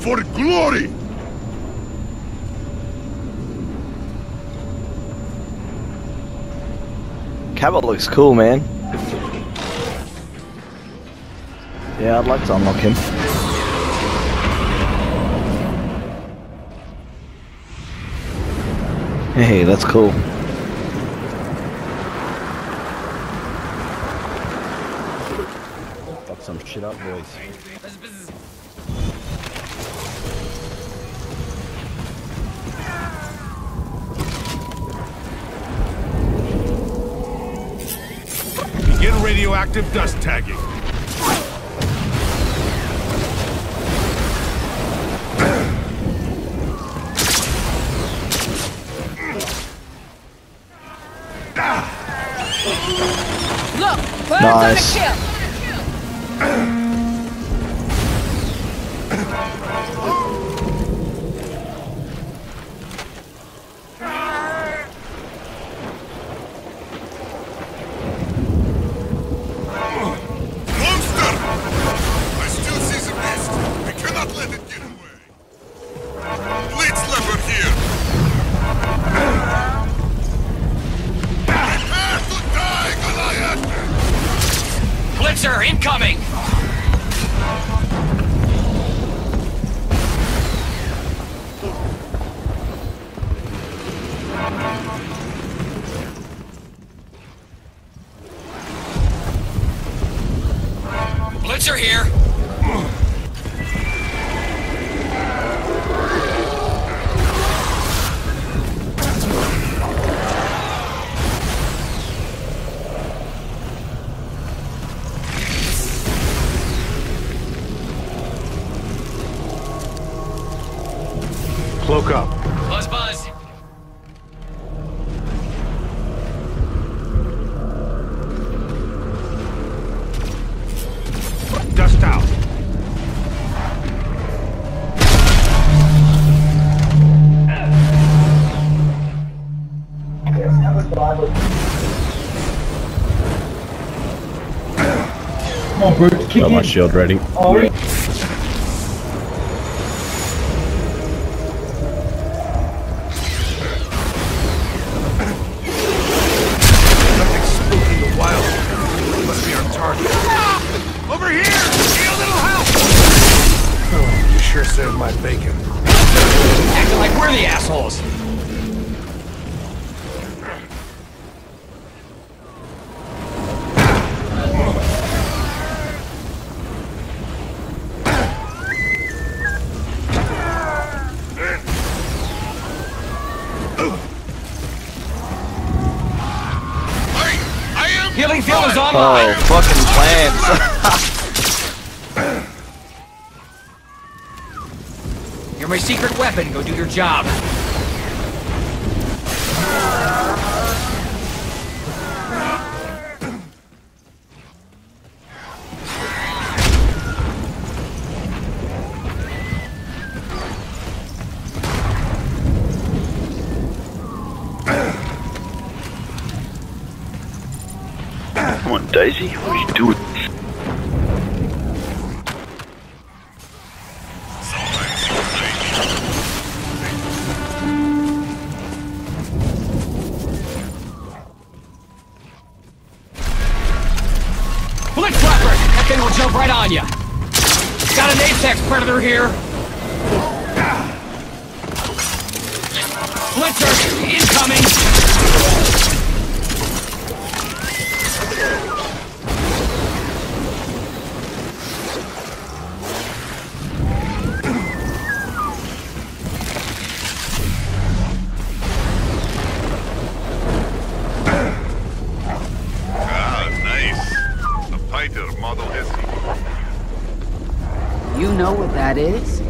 for glory! Cabot looks cool, man. Yeah, I'd like to unlock him. Hey, that's cool. Fuck some shit up, boys. Begin radioactive dust tagging. Look, birds Nice. on the kill. Monster! I still see the beast. We cannot let it get away. Blitz leopard here. Prepare to die, Goliath! Blitzer incoming! Blitzer here! Cloak up. Buzz buzz! Dust out. Come on, Brute, kick Got my in. shield ready. Oh, yeah. Something spooky in the wild. Must be our target. Over here! Need a little help! Oh, you sure served my bacon. Acting like we're the assholes! I am Healing field is Oh, online! fucking plants. You're my secret weapon, go do your job. Come on, Daisy, what are you doing? Blitz leopard! That thing will jump right on ya! Got an apex predator here! Blitzer incoming! nice. A fighter model SC. You know what that is?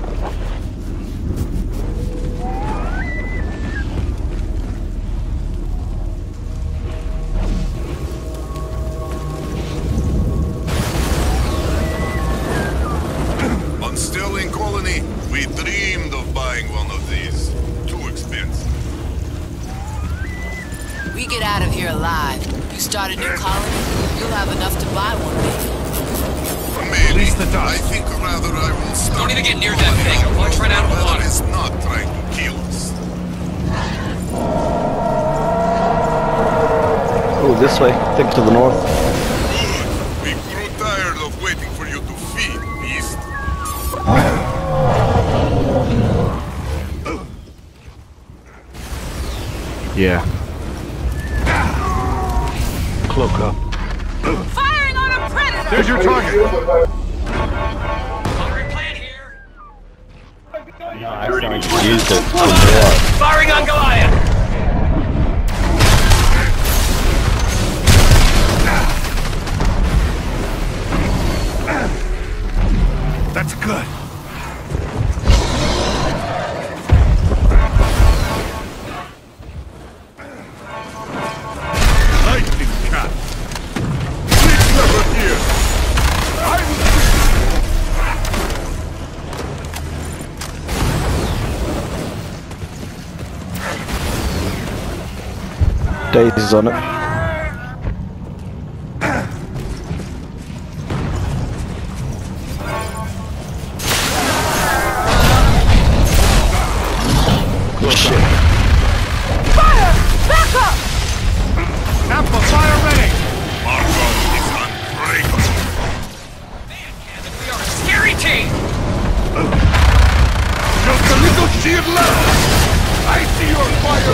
On Sterling Colony, we dreamed of buying one of these. Too expensive. We get out of here alive. You start a new colony, you'll have enough to buy one, maybe. Release the dust. I think rather I will start. Don't even get near that thing. I'll launch right out of the water. Is not trying to kill us. Oh, this way. Think to the north. Good. We grew tired of waiting for you to feed, beast. Yeah. Cloak up. Firing on a predator! There's your target. Firing plan here. No, I already used it. Firing on Goliath. That's good. Lightning cat. Please never here. Daisy's on it. Good shit. Fire! Back up! Amplifier ready. Marco is unbreakable. Man, Cabot, we are a scary team. Just a little sheer left. I see your fire.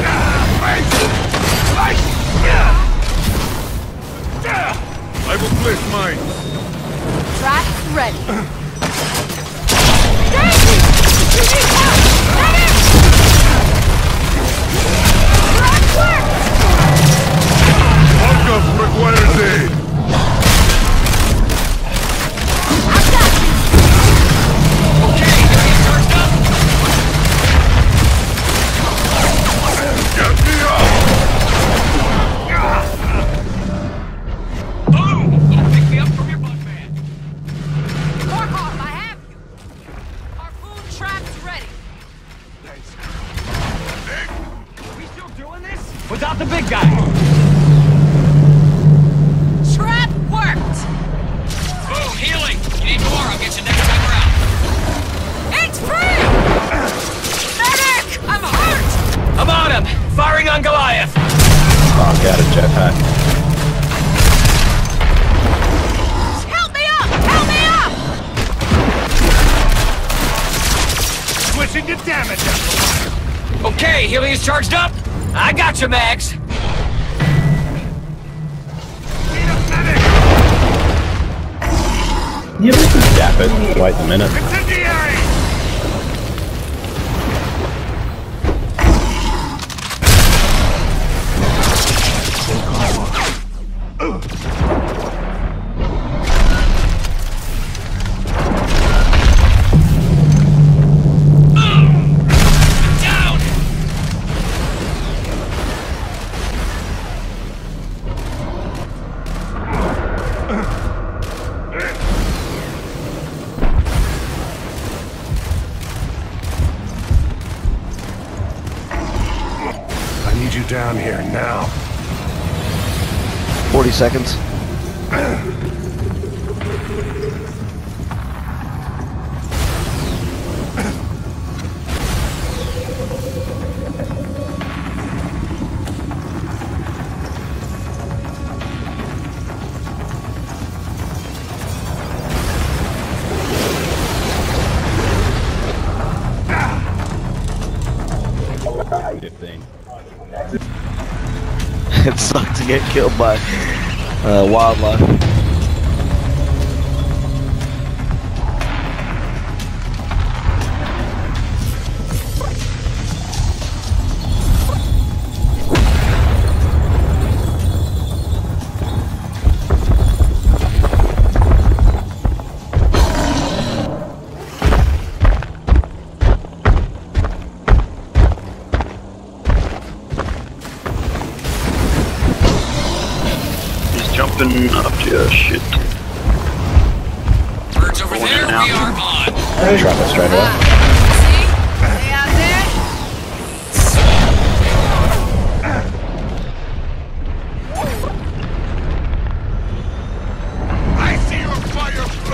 I will place mine. Traps ready. Daisy! You need help! Medic! Trap work! Markov requires aid. I got you! Okay, he's charged up. Get me up. Boom! Pick me up from your bunk man. Warhawk, I have you! Harpoon traps ready. Are we still doing this? Without the big guy. Trap worked! Boom, healing. You need more. I'll get you next time around. It's free! Medic! I'm hurt! I'm on him. Firing on Goliath. Oh, got a jetpack. Help me up! Help me up! Switching to damage amplifier. Okay, healing is charged up. I got you, Mags. Need a medic. Yeah, but Dap it. Wait a minute. Incendiary. Down. I need you down here now. 40 seconds. It sucked to get killed by wildlife. Jumping up to your shit. Birds over there, now. we are on. Trap it straight away. See? They out there? I see your fire.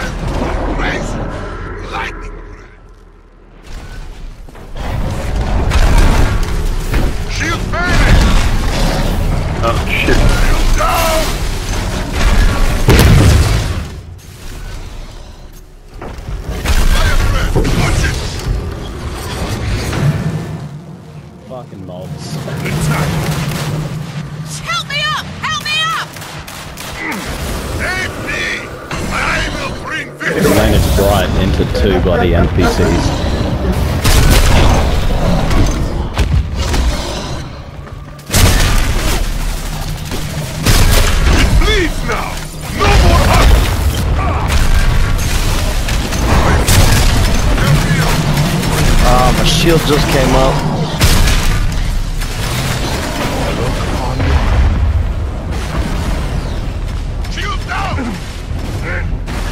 Oh shit. Fucking mobs. Help me up! Help me up! Save me! I will bring It victory! remained bright into 2 bloody NPCs. Please now! No more hunt! My shield just came up. Shield down!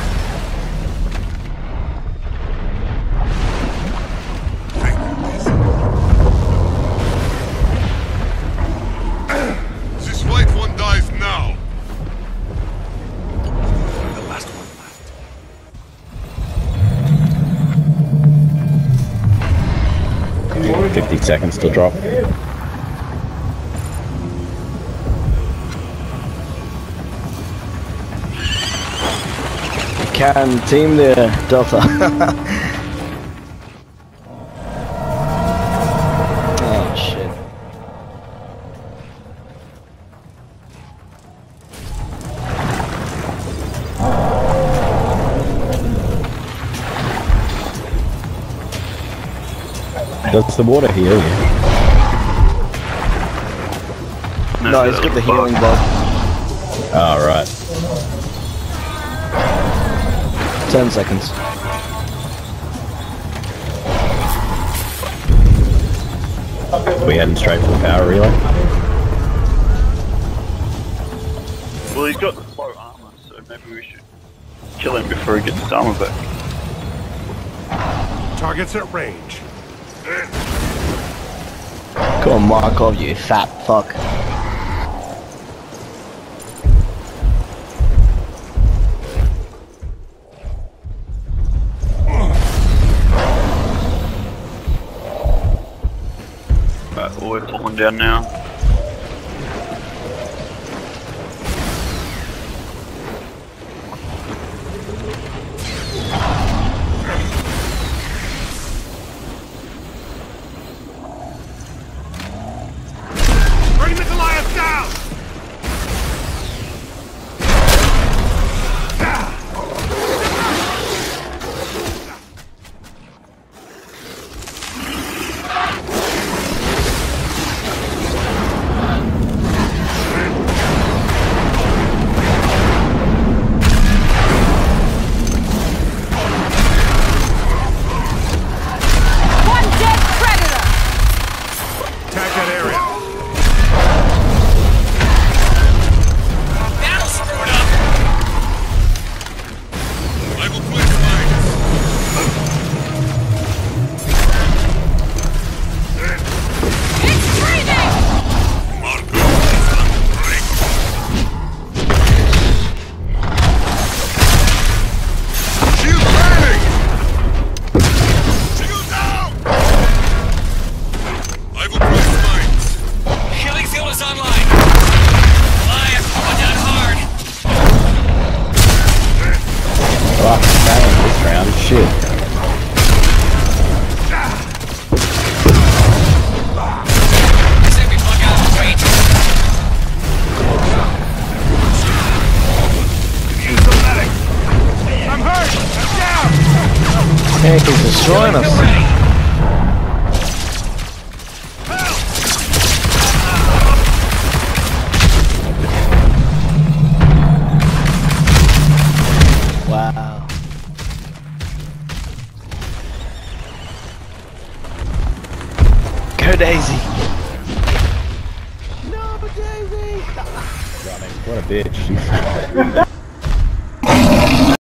This white one dies now! The last one left. 50 seconds to drop. Can team there, Delta. Oh shit. Does the water heal you? No, he's got the healing bug. Oh, right. 10 seconds. We heading straight for the power relay? Well, he's got the slow armor, so maybe we should kill him before he gets his armor back. Targets at range. Go on, Markov, you fat fuck. Right, well, we're pulling down now. Bring the Goliath down! One dead predator! Attack that area. That'll screw it up! I will place mines! It's breathing! Marco is unbreakable! Shield burning! Shield down! I will place mines! Healing field is online. Goliath going down hard. Fuck, failing this round. Shit. I say we plug out and wait. Use the medic. I'm hurt. I'm down. Hey, he's destroying Get us. ready. Wow. Go Daisy. No, Daisy. Running. What a bitch.